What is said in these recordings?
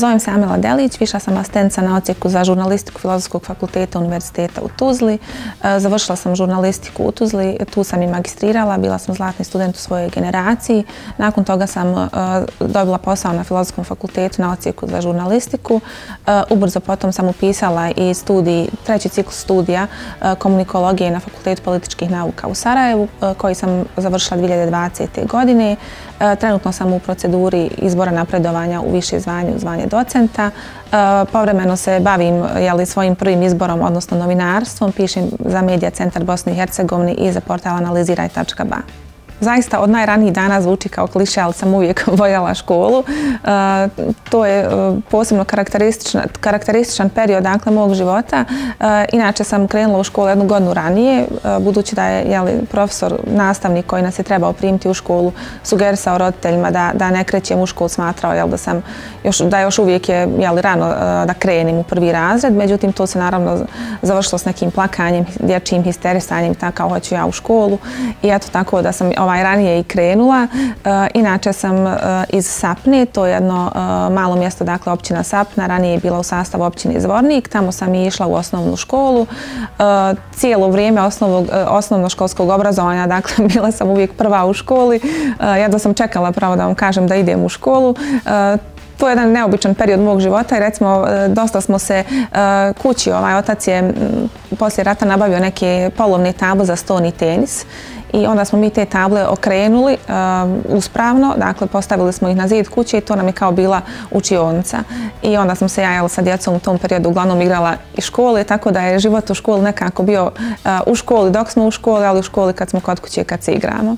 Zovem se Amela Delić, viša sam asistentica na odsjeku za žurnalistiku Filozofskog fakulteta Univerziteta u Tuzli. Završila sam žurnalistiku u Tuzli, tu sam i magistrirala, bila sam zlatni student u svojoj generaciji. Nakon toga sam dobila posao na Filozofskom fakultetu na odsjeku za žurnalistiku. Ubrzo potom sam upisala i treći ciklus studija komunikologije na Fakultetu političkih nauka u Sarajevu, koji sam završila 2020. godine. Trenutno sam u proceduri izbora napredovanja u više zvanje, u zvanje docenta. Povremeno se bavim svojim prvim izborom, odnosno novinarstvom. Pišem za Medija centar Bosne i Hercegovine i za portal analiziraj.ba. Zaista od najranijih dana zvuči kao kliše, ali sam uvijek voljela školu. To je posebno karakterističan period mog života. Inače sam krenula u školu 1 godinu ranije, budući da je profesor, nastavnik koji nas je trebao primiti u školu, sugerisao roditeljima da ne krećem u školu, smatrao da još uvijek je rano da krenem u prvi razred. Međutim, to se naravno završilo s nekim plakanjem, dječjim histerisanjem, tako hoću ja u školu. I eto tako da sam ranije i krenula. Inače sam iz Sapne, to je jedno malo mjesto, dakle općina Sapna, ranije je bila u sastavu općine Zvornik, tamo sam i išla u osnovnu školu. Cijelo vrijeme osnovnoškolskog obrazovanja, dakle bila sam uvijek prva u školi, jedva sam čekala, pravo da vam kažem, da idem u školu. To je jedan neobičan period mog života i recimo dosta smo se kući, otac je poslije rata nabavio neke polovne table za stoni tenis. I onda smo mi te table okrenuli uspravno, dakle postavili smo ih na zid kuće i to nam je kao bila učionica. I onda sam se ja sa djecom u tom periodu uglavnom igrala iz škole, tako da je život u školi nekako bio u školi dok smo u školi, ali u školi kad smo kod kuće kad se igramo.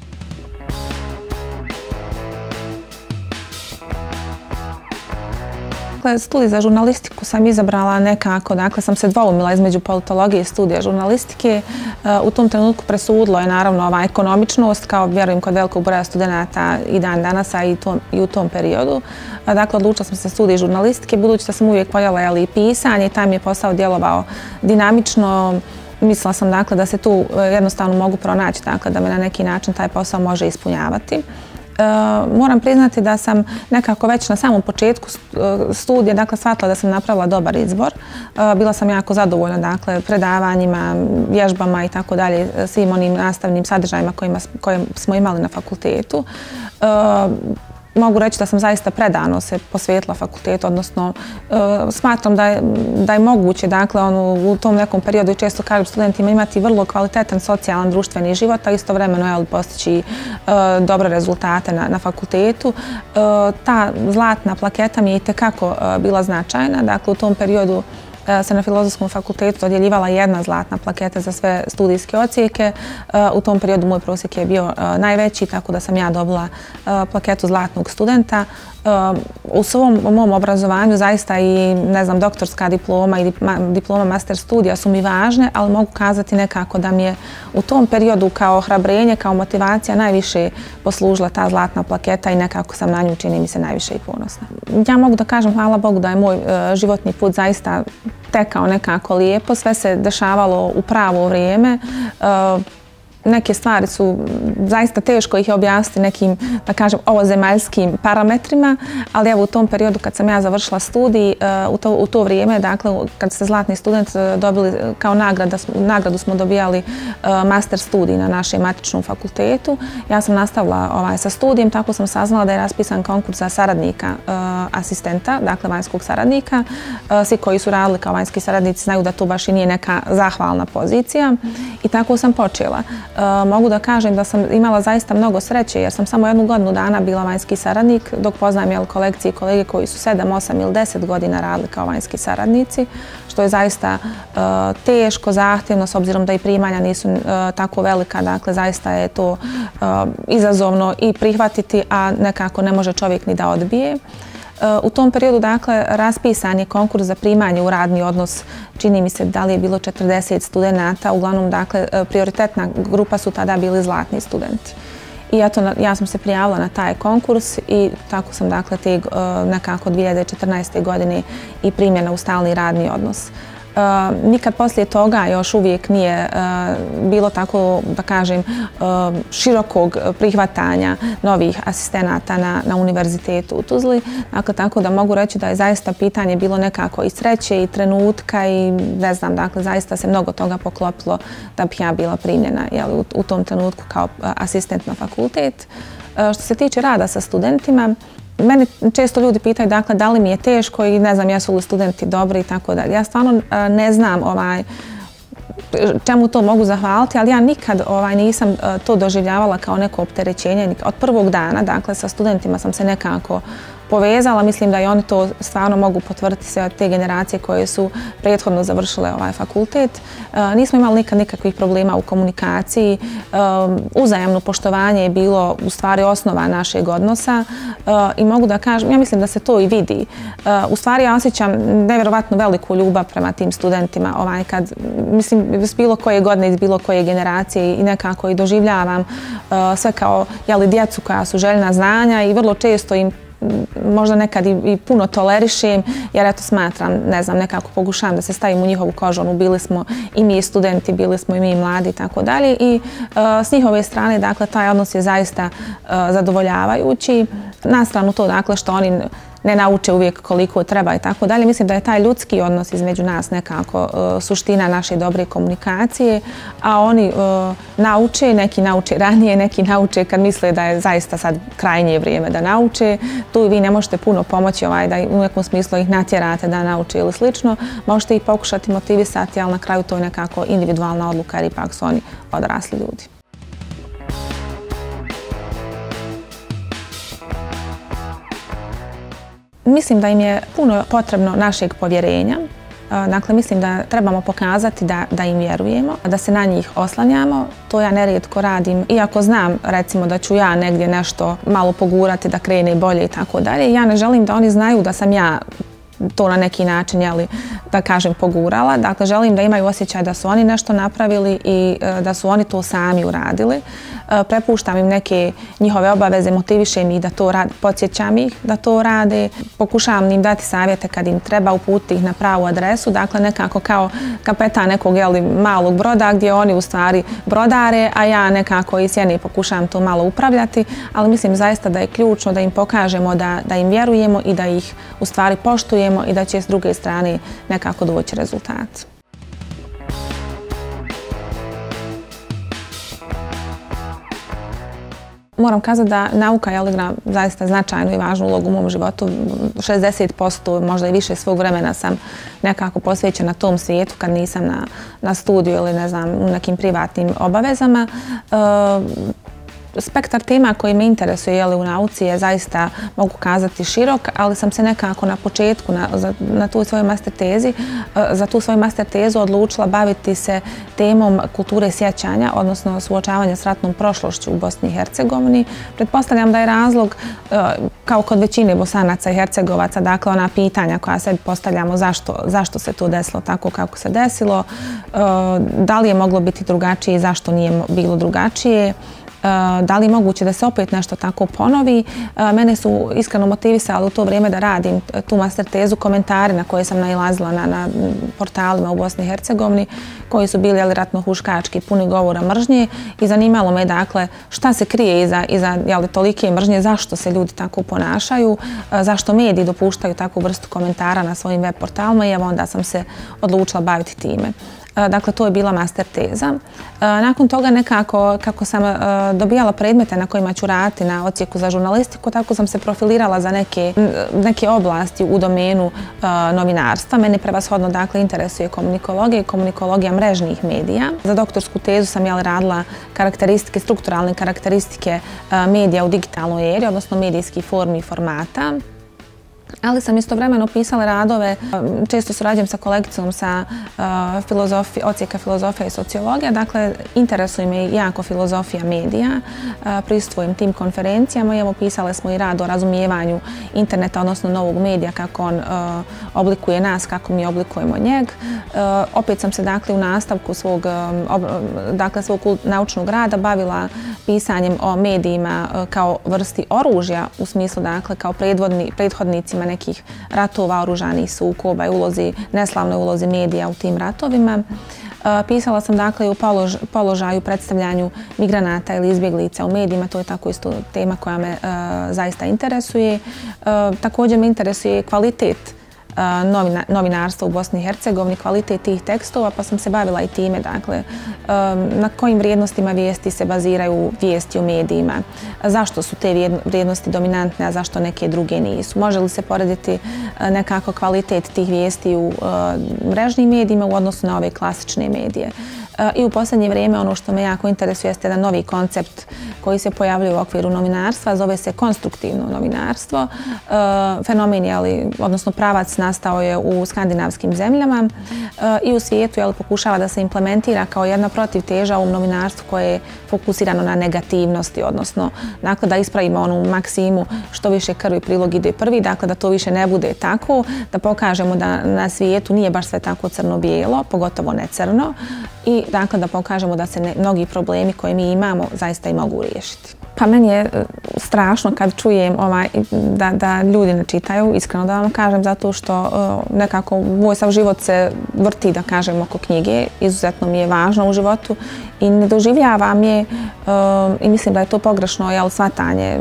Studij za žurnalistiku sam izabrala nekako, dakle sam se dvoumila između politologije i studija žurnalistike. U tom trenutku presudilo je naravno ova ekonomičnost, kao vjerujem kod velikog broja studenata i dan danas, a i u tom periodu. Dakle, odlučila sam se za studij žurnalistike, budući da sam uvijek voljela i pisanje i taj mi je posao djelovao dinamično. Mislila sam dakle da se tu jednostavno mogu pronaći, dakle da me na neki način taj posao može ispunjavati. Moram priznati da sam nekako već na samom početku studija, dakle, shvatila da sam napravila dobar izbor. Bila sam jako zadovoljna, dakle, predavanjima, vježbama i tako dalje, svim onim nastavnim sadržajima koje smo imali na fakultetu. Mogu reći da sam zaista predano se posvetila fakultetu, odnosno smatram da je moguće, dakle, u tom nekom periodu i često kažem studentima imati vrlo kvalitetan socijalan društveni život, a istovremeno postići dobre rezultate na fakultetu. Ta zlatna plaketa mi je itekako bila značajna, dakle, u tom periodu se na Filozofskom fakultetu dodjeljivala jedna zlatna plaketa za sve studijske odsjeke. U tom periodu moj prosjek je bio najveći, tako da sam ja dobila plaketu zlatnog studenta. U svom mom obrazovanju zaista i, ne znam, doktorska diploma i diploma master studija su mi važne, ali mogu kazati nekako da mi je u tom periodu kao ohrabrenje, kao motivacija najviše poslužila ta zlatna plaketa i nekako sam na nju, čini mi se, najviše i ponosna. Ja mogu da kažem, hvala Bogu, da je moj životni put zaista tekao nekako lijepo, sve se dešavalo u pravo vrijeme. Neke stvari su zaista teško ih objasniti nekim, da kažem, ovozemaljskim parametrima, ali evo u tom periodu kad sam ja završila studij, u to vrijeme, dakle, kad ste zlatni student dobili kao nagradu smo dobijali master studij na našem matičnom fakultetu. Ja sam nastavila sa studijem, tako sam saznala da je raspisan konkurs za saradnika asistenta, dakle vanjskog saradnika. Svi koji su radili kao vanjski saradnici znaju da to baš i nije neka zahvalna pozicija i tako sam počela. Mogu da kažem da sam imala zaista mnogo sreće jer sam samo 1 godinu dana bila vanjski saradnik, dok poznajem kolegice i kolege koji su 7, 8 ili 10 godina radili kao vanjski saradnici, što je zaista teško, zahtjevno, s obzirom da i primanja nisu tako velika, dakle zaista je to izazovno i prihvatiti, a nekako ne može čovjek ni da odbije. U tom periodu, dakle, raspisan je konkurs za primanje u radni odnos. Čini mi se da li je bilo 40 studenata. Uglavnom, dakle, prioritetna grupa su tada bili zlatni studenti. I eto, ja sam se prijavila na taj konkurs i tako sam, dakle, nekako 2014. godine i primljena u stalni radni odnos. Nikad poslije toga još uvijek nije bilo tako, da kažem, širokog prihvatanja novih asistenata na univerzitetu u Tuzli. Dakle, tako da mogu reći da je zaista pitanje bilo nekako i sreće i trenutka i ne znam, dakle, zaista se mnogo toga poklopilo da bih ja bila primljena u tom trenutku kao asistent na fakultet. Što se tiče rada sa studentima, mene često ljudi pitaju, dakle, da li mi je teško i ne znam jesu li studenti dobri i tako dalje. Ja stvarno ne znam čemu to mogu zahvaliti, ali ja nikad nisam to doživljavala kao neko opterećenje. Od prvog dana, dakle, sa studentima sam se nekako povezala. Mislim da i oni to stvarno mogu potvrditi, sve te generacije koje su prethodno završile ovaj fakultet. Nismo imali nikad nikakvih problema u komunikaciji. Uzajamno poštovanje je bilo u stvari osnova našeg odnosa i mogu da kažem, ja mislim da se to i vidi. U stvari ja osjećam nevjerovatno veliku ljubav prema tim studentima. Mislim, s bilo koje godine, iz bilo koje generacije i nekako i doživljavam sve kao djecu koja su željna znanja i vrlo često im možda nekad i puno tolerišem, jer eto smatram, ne znam, nekako pokušavam da se stavim u njihovu kožu. Bili smo i mi studenti, bili smo i mi mladi i tako dalje. I s njihove strane, dakle, taj odnos je zaista zadovoljavajući. Na stranu to, dakle, što oni ne nauče uvijek koliko treba i tako dalje. Mislim da je taj ljudski odnos između nas nekako suština naše dobre komunikacije, a oni nauče, neki nauče ranije, neki nauče kad misle da je zaista sad krajnje vrijeme da nauče. Tu vi ne možete puno pomoći da u nekom smislu ih natjerate da nauče ili slično. Možete ih pokušati motivisati, ali na kraju to je nekako individualna odluka jer ipak su oni odrasli ljudi. Mislim da im je puno potrebno našeg povjerenja. Dakle, mislim da trebamo pokazati da im vjerujemo, da se na njih oslanjamo. To ja nerijetko radim. Iako znam, recimo, da ću ja negdje nešto malo pogurati, da krene bolje i tako dalje, ja ne želim da oni znaju da sam ja to na neki način, da kažem, pogurala. Dakle, želim da imaju osjećaj da su oni nešto napravili i da su oni to sami uradili. Prepuštam im neke njihove obaveze, motivišem ih da to rade, podsjećam ih da to rade, pokušavam im dati savjete kad im treba, uputiti ih na pravu adresu. Dakle, nekako kao kapetan nekog malog broda gdje oni u stvari brodare, a ja nekako iz sjene pokušavam to malo upravljati, ali mislim zaista da je ključno da im pokažemo da im vjerujemo i da ih u stvari poštujemo i da će s druge strane nekako doći rezultat. Moram kazati da nauka igra zaista značajnu i važnu ulogu u mom životu. 60%, možda i više svog vremena sam nekako posvećena tom svijetu kad nisam na studiju ili ne znam, u nekim privatnim obavezama. Spektar tema koji me interesuje u nauci je zaista, mogu kazati, širok, ali sam se nekako na početku za tu svoju master tezu odlučila baviti se temom kulture sjećanja, odnosno suočavanja s ratnom prošlošću u Bosni i Hercegovini. Pretpostavljam da je razlog, kao kod većine Bosanaca i Hercegovaca, dakle ona pitanja koja sebi postavljamo zašto se to desilo tako kako se desilo, da li je moglo biti drugačije i zašto nije bilo drugačije, da li je moguće da se opet nešto tako ponovi. Mene su iskreno motivisali u to vrijeme da radim tu master tezu komentari na koje sam nailazila na portalima u Bosni i Hercegovini, koji su bili ratno-huškački, puni govora mržnje i zanimalo me dakle šta se krije iza tolike mržnje, zašto se ljudi tako ponašaju, zašto mediji dopuštaju takvu vrstu komentara na svojim web portalima i evo onda sam se odlučila baviti time. Dakle, to je bila master teza. Nakon toga nekako, kako sam dobijala predmete na kojima ću raditi na odsjeku za žurnalistiku, tako sam se profilirala za neke oblasti u domenu novinarstva. Mene prevashodno, dakle, interesuje komunikologija i komunikologija mrežnih medija. Za doktorsku tezu sam radila strukturalne karakteristike medija u digitalnoj eri, odnosno medijskih formi i formata. Ali sam istovremeno pisala radove, često surađujem sa kolegicom sa odsjeka filozofija i sociologija, dakle interesuje me jako filozofija medija, prisustvujem tim konferencijama i evo pisale smo i rad o razumijevanju interneta, odnosno novog medija, kako on oblikuje nas, kako mi oblikujemo njeg. Opet sam se dakle u nastavku svog naučnog rada bavila pisanjem o medijima kao vrsti oružja, u smislu dakle kao prethodnicima aspektima nekih ratova, oružanih sukoba i neslavnoj ulozi medija u tim ratovima. Pisala sam dakle i u položaju predstavljanju migranata ili izbjeglica u medijima, to je tako isto tema koja me zaista interesuje. Također me interesuje kvalitet novinarstva u Bosni i Hercegovini, kvalitet tih tekstova, pa sam se bavila i time, dakle, na kojim vrijednostima vijesti se baziraju vijesti u medijima, zašto su te vrijednosti dominantne, a zašto neke druge nisu. Može li se porediti nekako kvalitet tih vijesti u mrežnim medijima u odnosu na ove klasične medije. I u posljednje vrijeme ono što me jako interesuje jeste jedan novi koncept koji se pojavljuje u okviru novinarstva, zove se konstruktivno novinarstvo. Fenomen je, odnosno pravac nastao je u skandinavskim zemljama i u svijetu pokušava da se implementira kao jedna protivteža ovom novinarstvu koje je fokusirano na negativnosti, odnosno dakle, da ispravimo onu maksimu što više krvi prilog ide prvi, dakle da to više ne bude tako, da pokažemo da na svijetu nije baš sve tako crno-bijelo, pogotovo ne crno, i dakle da pokažemo da se mnogi problemi koje mi imamo zaista i mogu riješiti. Pa meni je strašno kad čujem da ljudi ne čitaju, iskreno da vam kažem, zato što nekako moj sav život se vrti, da kažem, oko knjige. Izuzetno mi je važno u životu i ne doživljavam je i mislim da je to pogrešno shvatanje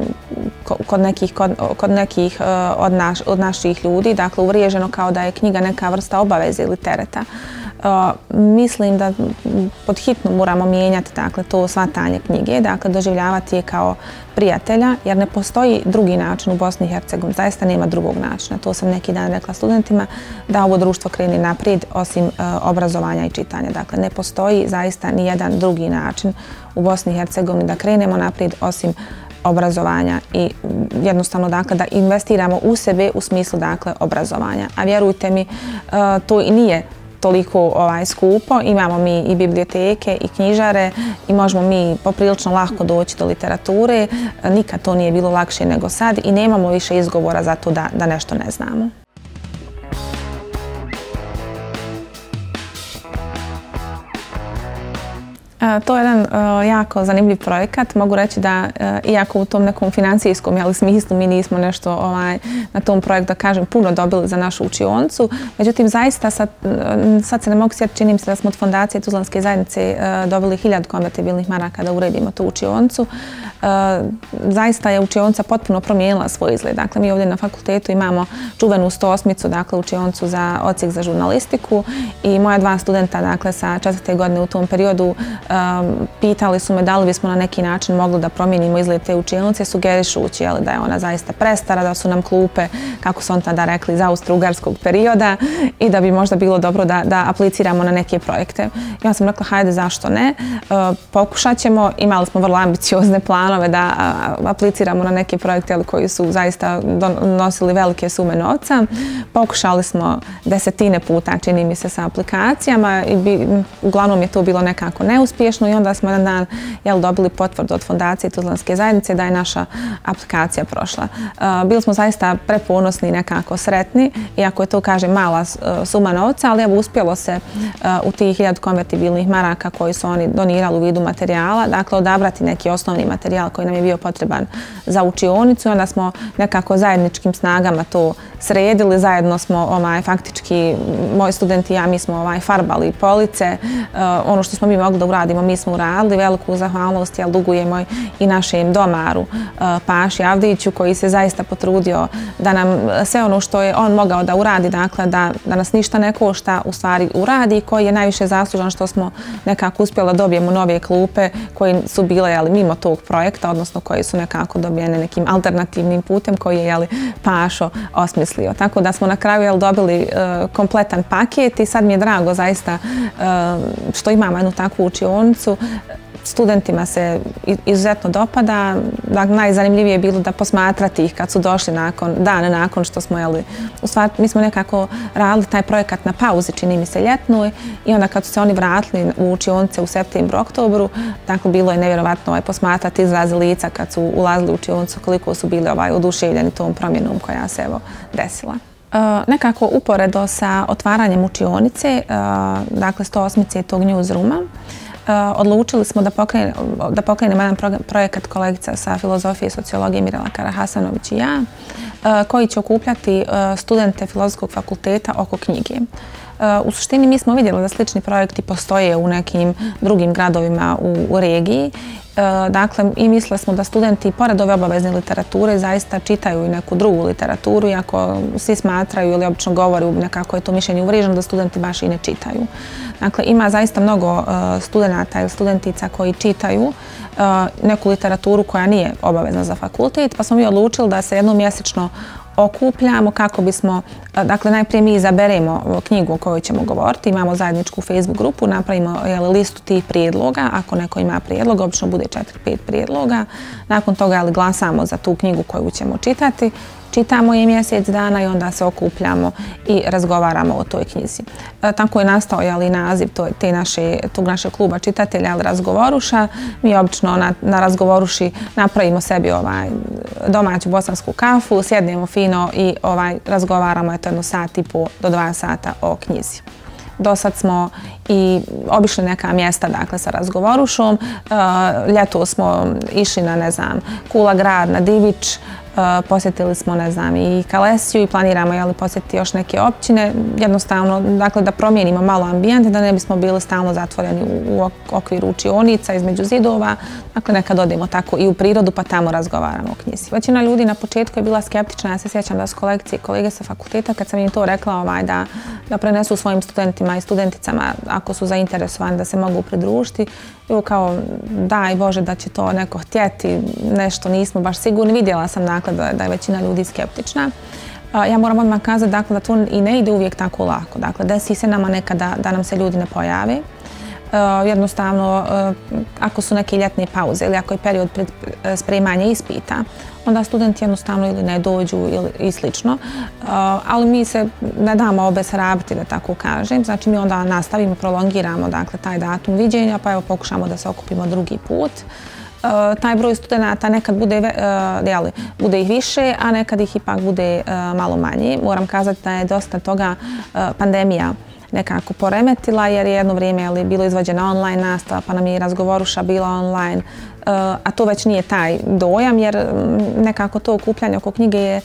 kod nekih od naših ljudi, dakle uvriježeno kao da je knjiga neka vrsta obaveze ili tereta. Mislim da pod hitno moramo mijenjati to shvatanje knjige, dakle doživljavati je kao prijatelja, jer ne postoji drugi način u Bosni i Hercegovini, zaista nema drugog načina. To sam neki dan rekla studentima, da ovo društvo krene naprijed osim obrazovanja i čitanja. Dakle, ne postoji zaista ni jedan drugi način u Bosni i Hercegovini da krenemo naprijed osim obrazovanja i jednostavno dakle da investiramo u sebe u smislu dakle obrazovanja. A vjerujte mi, to i nije toliko skupo. Imamo mi i biblioteke i knjižare i možemo mi poprilično lako doći do literature. Nikad to nije bilo lakše nego sad i nemamo više izgovora za to da nešto ne znamo. To je jedan jako zanimljiv projekat. Mogu reći da, iako u tom nekom financijskom smislu mi nismo nešto na tom projektu, da kažem, puno dobili za našu učioncu. Međutim, zaista sad se ne mogu sjetiti, čini mi se da smo od Fondacije Tuzlanske zajednice dobili 1000 konvertibilnih maraka da uredimo tu učioncu. Zaista je učionca potpuno promijenila svoj izgled. Dakle, mi ovdje na fakultetu imamo čuvenu 108-icu, dakle učioncu za odsjek za žurnalistiku i moja 2 studenta, dakle sa 4. godine u tom periodu pitali su me da li bismo na neki način mogli da promijenimo izgled te učionice, sugerišući da je ona zaista prestara, da su nam klupe, kako su on tada rekli, iz austro-ugarskog perioda i da bi možda bilo dobro da apliciramo na neke projekte. I ja sam rekla, hajde, zašto ne? Pokušat ćemo, imali smo vrlo ambiciozne planove da apliciramo na neke projekte koji su zaista nosili velike sume novca. Pokušali smo desetine puta, čini mi se, sa aplikacijama i uglavnom je to bilo nekako neuspješno i onda smo jedan dan dobili potvrdu od Fondacije Tuzlanske zajednice da je naša aplikacija prošla. Bili smo zaista preponosni i nekako sretni, iako je to, kažem, mala suma novca, ali uspjelo se u tih 1000 konvertibilnih maraka koji su oni donirali u vidu materijala, dakle odabrati neki osnovni materijal koji nam je bio potreban za učionicu i onda smo nekako zajedničkim snagama to sredili. Zajedno smo faktički, moji studenti i ja, mi smo farbali police. Ono što smo mi mogli da uradimo, mi smo uradili. Veliku zahvalnost dugujemo i našem domaru Paši Avdiću, koji se zaista potrudio da nam sve ono što je on mogao da uradi, dakle da nas ništa ne košta, u stvari uradi, i koji je najviše zaslužan što smo nekako uspjeli da dobijemo nove klupe koje su bile mimo tog projekta, odnosno koje su nekako dobijene nekim alternativnim putem koji je Pašo osmislio. Tako da smo na kraju dobili kompletan paket i sad mi je drago zaista što imamo jednu takvu učionicu. Studentima se izuzetno dopada. Najzanimljivije je bilo da posmatrati ih kad su došli dan nakon što smo, u stvari mi smo nekako radili taj projekat na pauzi, čini mi se, ljetnoj, i onda kad su se oni vratili u učionice u septembru, oktobru, dakle bilo je nevjerovatno posmatrati izraz lica kad su ulazili u učionicu, koliko su bili oduševljeni tom promjenom koja se desila. Nekako uporedo sa otvaranjem učionice, dakle 108-ice tog newsrooma, odlučili smo da pokrenemo jedan projekat kolegica sa filozofije i sociologije Mirela Karahasanović i ja, koji će okupljati studente Filozofskog fakulteta oko knjige. U suštini mi smo vidjeli da slični projekti postoje u nekim drugim gradovima u regiji. Dakle, i mislili smo da studenti, pored ove obavezne literature, zaista čitaju i neku drugu literaturu, iako svi smatraju ili obično govore, nekako je to mišljenje uvriježeno, da studenti baš i ne čitaju. Dakle, ima zaista mnogo studenata ili studentica koji čitaju neku literaturu koja nije obavezna za fakultet, pa smo mi odlučili da se jednom mjesečno okupljamo kako bismo, dakle najprije mi izaberemo knjigu o kojoj ćemo govoriti, imamo zajedničku Facebook grupu, napravimo listu tih prijedloga, ako neko ima prijedlog, obično bude 4-5 prijedloga, nakon toga glasamo za tu knjigu koju ćemo čitati, čitamo je mjesec dana i onda se okupljamo i razgovaramo o toj knjizi. Tako je nastao naziv tog našeg kluba čitatelja Razgovoruša. Mi obično na Razgovoruši napravimo sebi domaću bosansku kafu, sjednemo fino i razgovaramo jedno sat i po do 2 sata o knjizi. Do sad smo i obišli neka mjesta sa Razgovorušom. Ljeto smo išli na, Kula grad, na Divić, posjetili smo, i Kalesiju i planiramo posjetiti još neke općine. Jednostavno, da promijenimo malo ambijent, da ne bismo bili stalno zatvoreni u okviru učionica, između zidova. Dakle, nekad odemo tako i u prirodu, pa tamo razgovaramo o knjizi. Većina ljudi na početku je bila skeptična. Ja se sjećam da su kolegice i kolege sa fakulteta, kad sam im to rekla, da prenesu svojim studentima i studenticama, ako su zainteresovani, da se mogu pridružiti. I kao, daj Bože da će to neko htjeti, nešto nismo baš sigurni. Vidjela sam da je većina ljudi skeptična. Ja moram odmah kazati da to i ne ide uvijek tako lako. Dakle, desi se nama nekada da nam se ljudi ne pojave. Jednostavno, ako su neke ljetne pauze ili ako je period pred spremanja ispita, onda studenti jednostavno ili ne dođu i slično. Ali mi se ne damo obeshrabriti, da tako kažem. Znači, mi onda nastavimo, prolongiramo taj datum viđenja, pa evo pokušamo da se okupimo drugi put. Taj broj studenta nekad bude ih više, a nekad ih ipak bude malo manje. Moram kazati da je dosta toga pandemija nekako poremetila, jer je jedno vrijeme bilo izvođena online nastava, pa nam je i Razgovoruša bila online, a to već nije taj dojam, jer nekako to okupljanje oko knjige je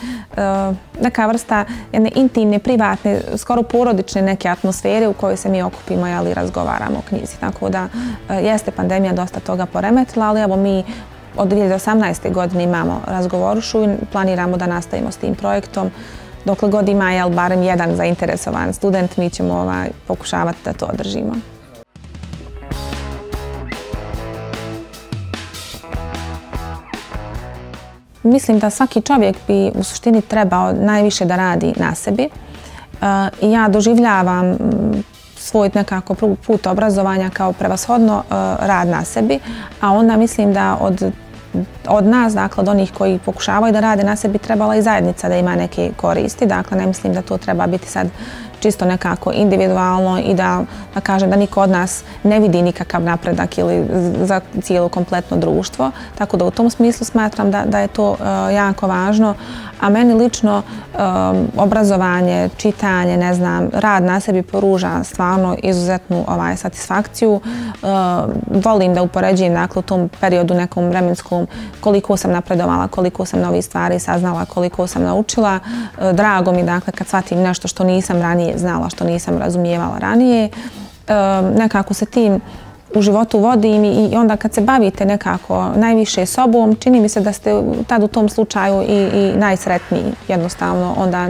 neka vrsta jedne intimne, privatne, skoro porodične neke atmosfere u kojoj se mi okupimo i razgovaramo o knjizi. Tako da jeste pandemija dosta toga poremetila, ali evo mi od 2018. godine imamo Razgovorušu i planiramo da nastavimo s tim projektom. Dokle god ima barem jedan zainteresovan student, mi ćemo pokušavati da to održimo. Mislim da svaki čovjek bi u suštini trebao najviše da radi na sebi. I ja doživljavam svoj nekako put obrazovanja kao prevashodno rad na sebi, a onda mislim da od nas, dakle od onih koji pokušavaju da rade na sebi, trebala i zajednica da ima neke koristi. Dakle, ne mislim da to treba biti sad čisto nekako individualno i da kažem da niko od nas ne vidi nikakav napredak ili za cijelo kompletno društvo. Tako da u tom smislu smatram da je to jako važno. A meni lično obrazovanje, čitanje, rad na sebi pruža stvarno izuzetnu satisfakciju. Volim da upoređujem u tom periodu nekom vremenskom koliko sam napredovala, koliko sam novih stvari saznala, koliko sam naučila. Drago mi kad shvatim nešto što nisam ranije znala, što nisam razumijevala ranije. Nekako se tim u životu vodim i onda kad se bavite nekako najviše sobom, čini mi se da ste tad u tom slučaju i najsretniji. Jednostavno onda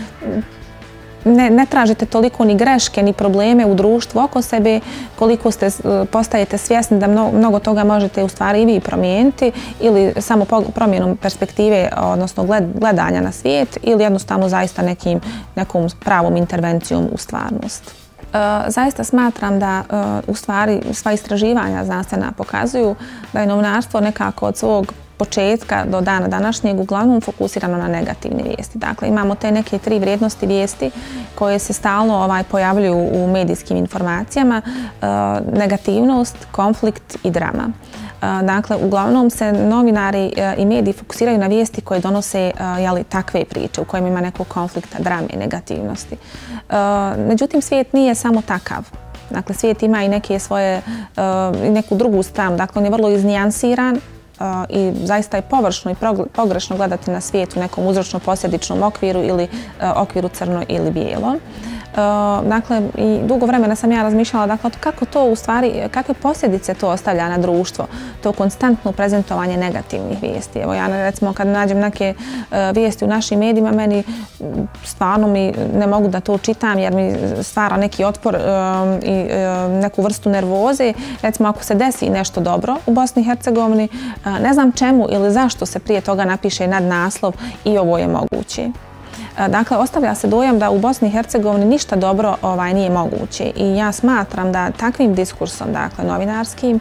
ne tražite toliko ni greške, ni probleme u društvu oko sebe, koliko postajete svjesni da mnogo toga možete u stvari i vi promijeniti ili samo promjenom perspektive, odnosno gledanja na svijet ili jednostavno zaista nekom pravom intervencijom u stvarnost. Zaista smatram da u stvari sva istraživanja znanstvena pokazuju da je novinarstvo nekako od svog početka do dana današnjeg uglavnom fokusirano na negativne vijesti. Dakle, imamo te neke 3 vrijednosti vijesti koje se stalno pojavljuju u medijskim informacijama. Negativnost, konflikt i drama. Dakle, uglavnom se novinari i mediji fokusiraju na vijesti koje donose takve priče u kojima ima nekog konflikta, drame i negativnosti. Međutim, svijet nije samo takav. Dakle, svijet ima i neke svoje, neku drugu stranu. Dakle, on je vrlo iznijansiran i zaista je površno i pogrešno gledati na svijet u nekom uzročno-posljedičnom okviru ili okviru crno ili bijelo. Dakle, i dugo vremena sam ja razmišljala, dakle, kako to u stvari, kakve posljedice to ostavlja na društvo, to konstantno prezentovanje negativnih vijesti. Evo ja recimo kad nađem neke vijesti u našim medijima, meni stvarno ne mogu da to čitam jer mi stvara neki otpor i neku vrstu nervoze. Recimo ako se desi nešto dobro u Bosni i Hercegovini, ne znam čemu ili zašto se prije toga napiše nadnaslov i ovo je moguće. Dakle, ostavlja se dojam da u Bosni i Hercegovini ništa dobro nije moguće i ja smatram da takvim diskursom, dakle novinarskim,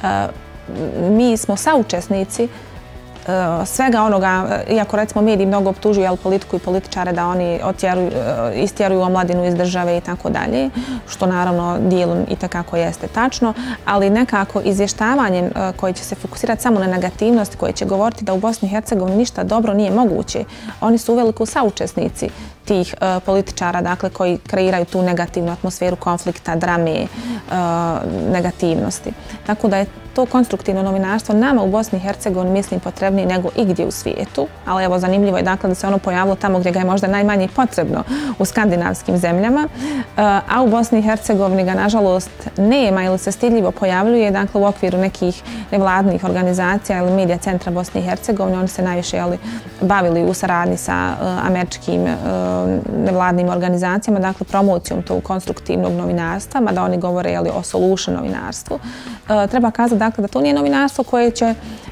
mi smo saučesnici svega onoga, iako recimo mediji mnogo optužuju politiku i političare da oni istjeruju omladinu iz države i tako dalje, što naravno dijelom i takako jeste tačno, ali nekako izvještavanjem koje će se fokusirati samo na negativnost, koje će govoriti da u Bosni i Hercegovini ništa dobro nije moguće, oni su uveliko saučesnici tih političara, dakle, koji kreiraju tu negativnu atmosferu konflikta, drame, negativnosti. Tako da je to konstruktivno novinarstvo nama u Bosni i Hercegovini, mislim, potrebnije nego igdje u svijetu. Ali evo, zanimljivo je dakle da se ono pojavilo tamo gdje ga je možda najmanje potrebno, u skandinavskim zemljama, a u Bosni i Hercegovini ga nažalost nema ili se stidljivo pojavljuje, dakle, u okviru nekih nevladnih organizacija ili medija centra Bosne i Hercegovine. Oni se najviše bavili u saradnji sa američkim nevladnim organizacijama, dakle, promocijom tog konstruktivnog novinarstva, mada oni govore o solution novinarstvu. Treba kazati dakle da to nije novinarstvo koje će,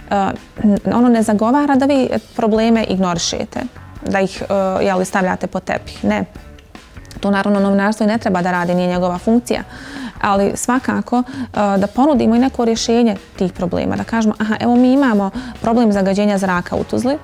ono ne zagovara da vi probleme ignorišete, da ih stavljate pod tepih. Ne. To naravno novinarstvo i ne treba da radi, nije njegova funkcija. Ali svakako da ponudimo i neko rješenje tih problema, da kažemo, aha, evo mi imamo problem zagađenja zraka u Tuzli,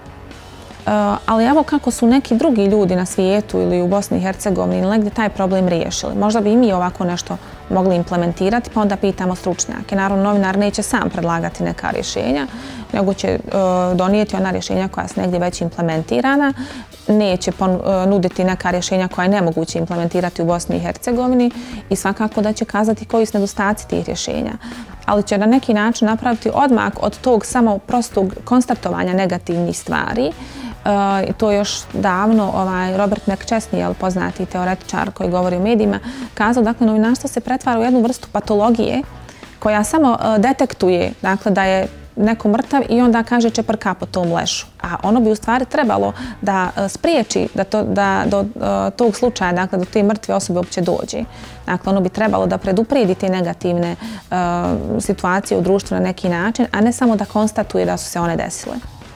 ali evo kako su neki drugi ljudi na svijetu ili u Bosni i Hercegovini ili negdje taj problem riješili. Možda bi i mi ovako nešto mogli implementirati, pa onda pitamo stručnjake. Naravno, novinar neće sam predlagati neka rješenja, nego će donijeti ona rješenja koja su negdje već implementirana, neće nuditi neka rješenja koja je nemoguće implementirati u Bosni i Hercegovini i svakako da će kazati koji su nedostaci tih rješenja. Ali će na neki način napraviti odmak od tog samo prostog konstatovanja negativnih stvari. To je još davno Robert McChesney, poznati teoretičar koji govori o medijima, kazao da novinarstvo se pretvara u jednu vrstu patologije koja samo detektuje da je neko mrtav i onda kaže čeprka po tom lešu. A ono bi u stvari trebalo da spriječi da do tog slučaja, dakle do te mrtve osobe uopće dođe. Dakle, ono bi trebalo da preduprijedi te negativne situacije u društvu na neki način, a ne samo da konstatuje da su se one desile.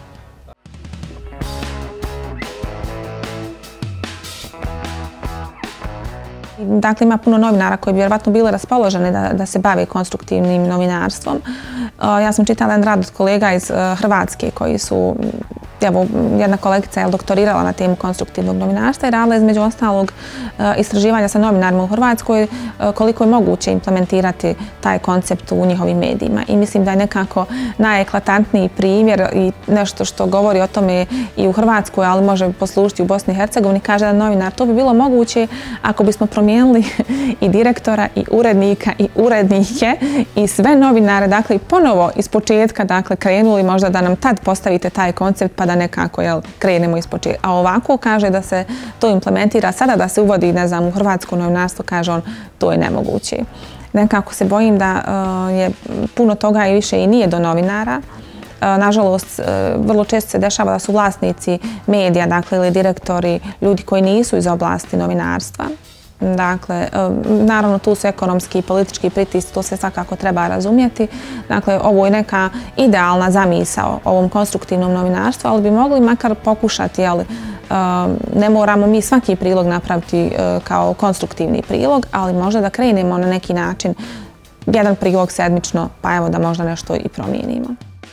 Dakle, ima puno novinara koji bi vjerovatno bili raspoloženi da se bave konstruktivnim novinarstvom. Ja sam čitala jedan rad od kolega iz Hrvatske koji su, evo, jedna kolegica je doktorirala na temu konstruktivnog novinarstva i radila između ostalog istraživanja sa novinarima u Hrvatskoj koliko je moguće implementirati taj koncept u njihovim medijima. I mislim da je nekako najeklatantniji primjer i nešto što govori o tome i u Hrvatskoj, ali može poslužiti u Bosni i Hercegovini, kaže da novinar, to bi bilo moguće ako bismo promijenili i direktora i urednika i urednike i sve novinare, dakle i ponovo iz početka, dakle krenuli možda da nam tad postavite taj koncept pa da nekako krenemo iz početka. A ovako kaže da se to implementira sada, da se uvodi, ne znam, u hrvatsko novinarstvo, kaže on, to je nemoguće. Nekako se bojim da je puno toga i više i nije do novinara. Nažalost, vrlo često se dešava da su vlasnici medija, dakle, ili direktori, ljudi koji nisu iz oblasti novinarstva. Dakle, naravno tu su ekonomski i politički pritisci, to se svakako treba razumjeti. Dakle, ovo je neka idealna zamisao ovom konstruktivnom novinarstvu, ali bi mogli makar pokušati, ne moramo mi svaki prilog napraviti kao konstruktivni prilog, ali možda da krenemo na neki način jedan prilog sedmično, pa evo da možda nešto i promijenimo.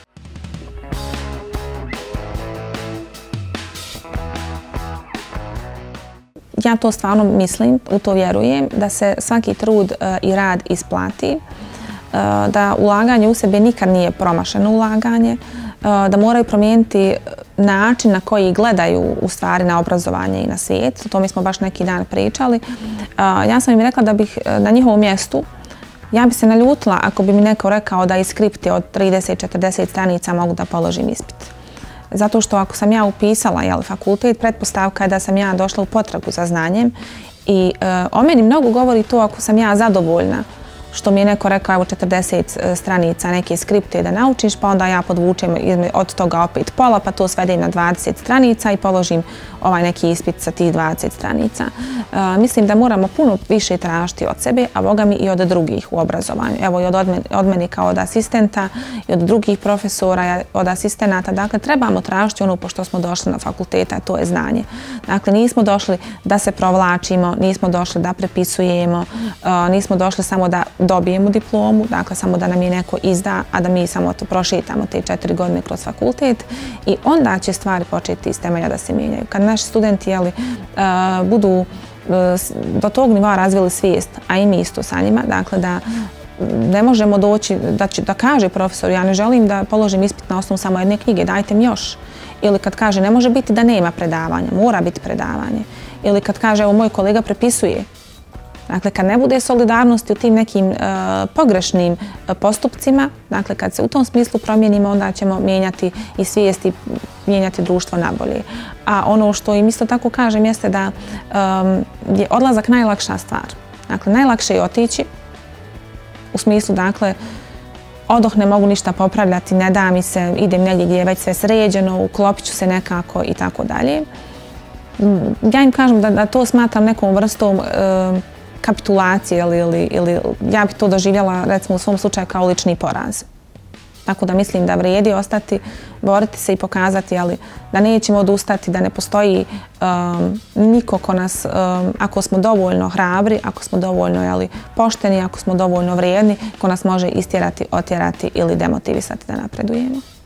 Ja to stvarno mislim, u to vjerujem, da se svaki trud i rad isplati, da ulaganje u sebe nikad nije promašeno ulaganje, da moraju promijeniti način na koji gledaju u stvari na obrazovanje i na svijet. O tome smo baš neki dan pričali. Ja sam im rekla da bih na njihovom mjestu, ja bi se naljutila ako bi mi neko rekao da iz skripti od 30-40 stranica mogu da položim ispit. Zato što ako sam ja upisala fakultet, pretpostavka je da sam ja došla u potragu za znanjem i o meni mnogo govori to ako sam ja zadovoljna što mi je neko rekao evo 40 stranica neke skripte da naučiš, pa onda ja podvučem od toga opet pola, pa to svedem na 20 stranica i položim ovaj neki ispit sa tih 20 stranica. Mislim da moramo puno više tražiti od sebe, a boga mi i od drugih u obrazovanju. Evo i od meni kao od asistenta i od drugih profesora, od asistenata. Dakle, trebamo tražiti ono pošto smo došli na fakulteta, a to je znanje. Dakle, nismo došli da se provlačimo, nismo došli da prepisujemo, nismo došli samo da dobijemo diplomu, dakle samo da nam je neko izda, a da mi samo to prošetamo te 4 godine kroz fakultet i onda će stvari početi iz temelja da se mijenjaju. Kad naši studenti budu do tog nivoa razvili svijest, a i mi isto sa njima, dakle da ne možemo doći da kaže profesor ja ne želim da položim ispit na osnovu samo jedne knjige, dajte mi još. Ili kad kaže ne može biti da nema predavanja, mora biti predavanje. Ili kad kaže evo moj kolega prepisuje. Dakle, kad ne bude solidarnosti u tim nekim pogrešnim postupcima, dakle, kad se u tom smislu promijenimo, onda ćemo mijenjati i svijest i mijenjati društvo nabolje. A ono što im isto tako kažem jeste da je odlazak najlakša stvar. Dakle, najlakše je otići u smislu, dakle, odoh ne mogu ništa popravljati, ne da mi se, idem negdje gdje je već sve sređeno, uklopit ću se nekako i tako dalje. Ja im kažem da to smatram nekom vrstom kapitulacije ili ja bih to doživjela recimo u svom slučaju kao lični poraz. Tako da mislim da vrijedi ostati, boriti se i pokazati da nećemo odustati, da ne postoji niko ko nas, ako smo dovoljno hrabri, ako smo dovoljno pošteni, ako smo dovoljno vrijedni, ko nas može istjerati, otjerati ili demotivisati da napredujemo.